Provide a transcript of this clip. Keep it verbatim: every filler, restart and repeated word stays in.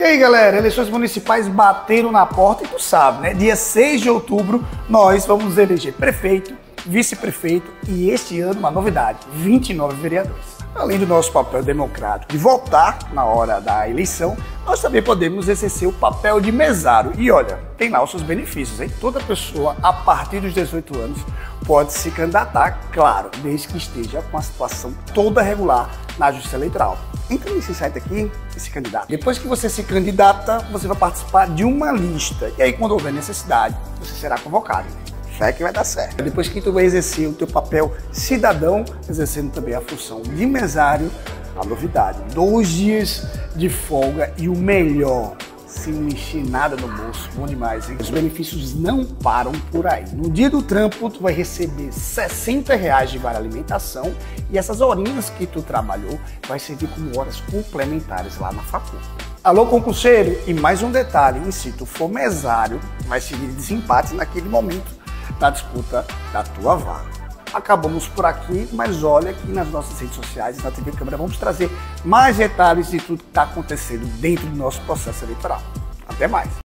aí, galera, eleições municipais bateram na porta e tu sabe, né? Dia seis de outubro nós vamos eleger prefeito, vice-prefeito e este ano uma novidade, vinte e nove vereadores. Além do nosso papel democrático de votar na hora da eleição, nós também podemos exercer o papel de mesário. E olha, tem lá os seus benefícios, hein? Toda pessoa a partir dos dezoito anos pode se candidatar, claro, desde que esteja com a situação toda regular na Justiça Eleitoral. Entra nesse site aqui e se candidata. Depois que você se candidata, você vai participar de uma lista. E aí, quando houver necessidade, você será convocado. Fé que vai dar certo. Depois que tu vai exercer o teu papel cidadão, exercendo também a função de mesário, a novidade, dois dias de folga e o melhor, sem mexer nada no bolso, bom demais, hein? Os benefícios não param por aí. No dia do trampo, tu vai receber sessenta reais de vale alimentação e essas horinhas que tu trabalhou vai servir como horas complementares lá na facul. Alô, concurseiro, e mais um detalhe, se tu for mesário, vai seguir desempate naquele momento da disputa da tua vaga. Acabamos por aqui, mas olha que nas nossas redes sociais e na T V Câmara vamos trazer mais detalhes de tudo que está acontecendo dentro do nosso processo eleitoral. Até mais!